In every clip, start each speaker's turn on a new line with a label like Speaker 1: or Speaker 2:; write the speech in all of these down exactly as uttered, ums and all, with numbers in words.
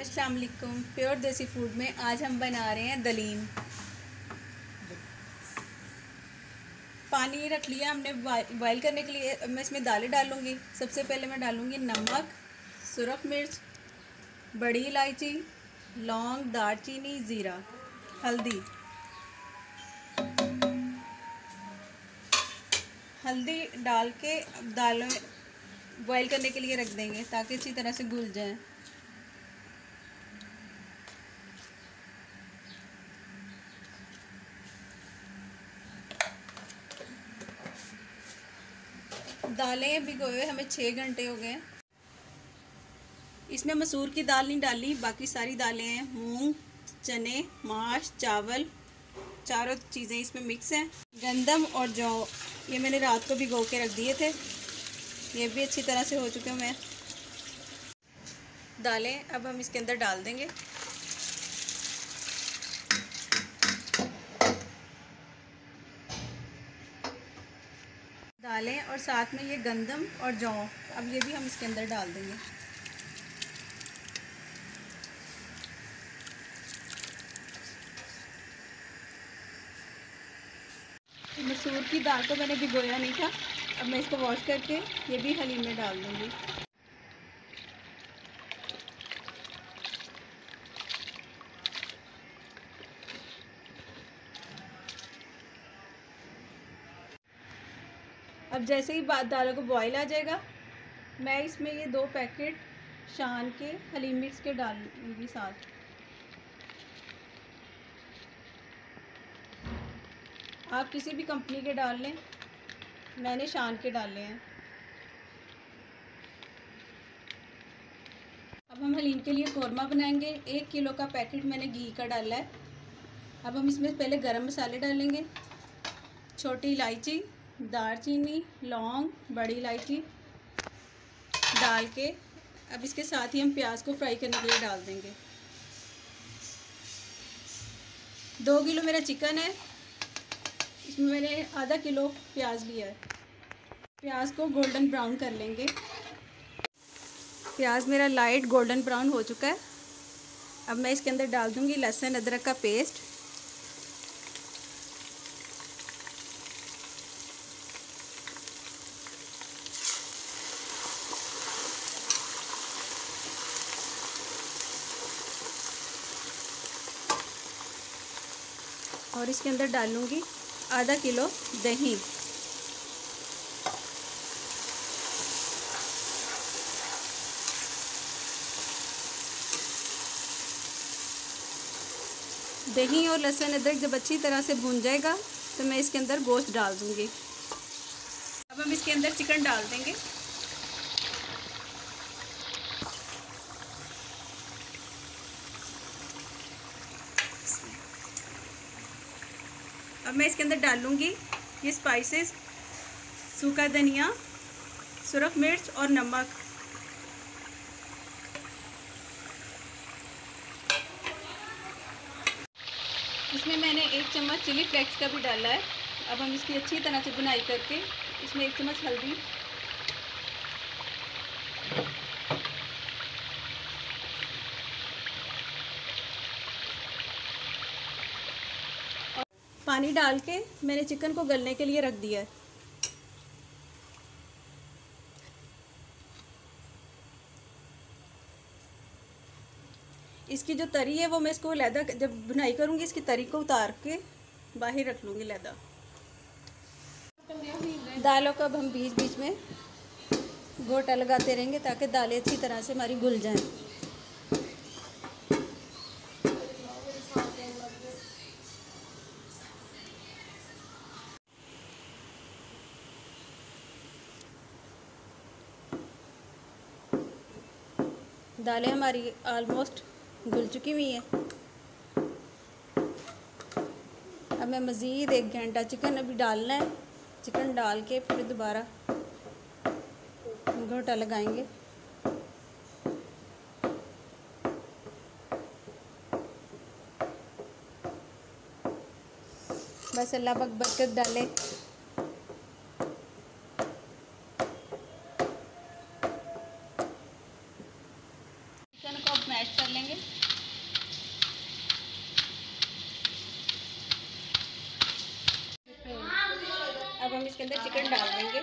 Speaker 1: अस्सलाम वालेकुम। प्योर देसी फूड में आज हम बना रहे हैं दलीम। पानी रख लिया हमने बॉयल करने के लिए। अब मैं इसमें दालें डालूँगी। सबसे पहले मैं डालूँगी नमक, सुरख मिर्च, बड़ी इलायची, लौंग, दालचीनी, ज़ीरा, हल्दी। हल्दी डाल के दालें बॉयल करने के लिए रख देंगे ताकि अच्छी तरह से घुल जाए। दालें भिगोए हुए हमें छः घंटे हो गए। इसमें मसूर की दाल नहीं डाली, बाकी सारी दालें हैं। मूंग, चने, माश, चावल, चारों चीज़ें इसमें मिक्स हैं। गंदम और जौ ये मैंने रात को भिगो के रख दिए थे, ये भी अच्छी तरह से हो चुके हैं। मैं दालें अब हम इसके अंदर डाल देंगे। दालें और साथ में ये गंदम और जौ, अब ये भी हम इसके अंदर डाल देंगे। मसूर की दाल को मैंने भिगोया नहीं था, अब मैं इसको वॉश करके ये भी हलीम में डाल दूँगी। अब जैसे ही बाद दालों को बॉईल आ जाएगा, मैं इसमें ये दो पैकेट शान के हलीम मिक्स के डालूंगी साथ। आप किसी भी कंपनी के डाल लें, मैंने शान के डाले हैं। अब हम हलीम के लिए कौरमा बनाएंगे। एक किलो का पैकेट मैंने घी का डाला है। अब हम इसमें पहले गरम मसाले डालेंगे, छोटी इलायची, दालचीनी, लौंग, बड़ी इलायची डाल के अब इसके साथ ही हम प्याज को फ्राई करने के लिए डाल देंगे। दो किलो मेरा चिकन है, इसमें मैंने आधा किलो प्याज लिया है। प्याज को गोल्डन ब्राउन कर लेंगे। प्याज मेरा लाइट गोल्डन ब्राउन हो चुका है। अब मैं इसके अंदर डाल दूंगी लहसुन अदरक का पेस्ट, और इसके अंदर डालूंगी आधा किलो दही। दही और लहसुन अदरक जब अच्छी तरह से भून जाएगा तो मैं इसके अंदर गोश्त डाल दूंगी। अब हम इसके अंदर चिकन डाल देंगे। अब मैं इसके अंदर डालूंगी ये स्पाइसेस, सूखा धनिया, सुरख मिर्च और नमक। इसमें मैंने एक चम्मच चिली फ्लेक्स का भी डाला है। अब हम इसकी अच्छी तरह से बुनाई करके इसमें एक चम्मच हल्दी, पानी डाल के मैंने चिकन को गलने के लिए रख दिया है। इसकी जो तरी है वो मैं इसको लैदा जब बुनाई करूँगी इसकी तरी को उतार के बाहर रख लूँगी लैदा। दालों को अब हम बीच बीच में गोटा लगाते रहेंगे ताकि दालें अच्छी तरह से हमारी घुल जाएं। दालें हमारी ऑलमोस्ट घुल चुकी हुई हैं। अब मैं मज़ीद एक घंटा चिकन अभी डालना है। चिकन डाल के फिर दोबारा घोटा लगाएंगे। बस अल्लाह पाक बरकत डाले। चिकन को अब मैश कर लेंगे। अब हम इसके अंदर चिकन डाल देंगे।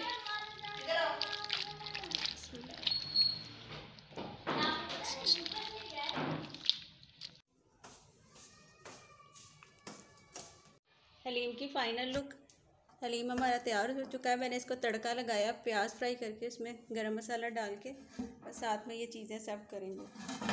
Speaker 1: हलीम की फ़ाइनल लुक। हलीम हमारा तैयार हो चुका है। मैंने इसको तड़का लगाया प्याज फ्राई करके, इसमें गरम मसाला डाल के, और साथ में ये चीज़ें सर्व करेंगे।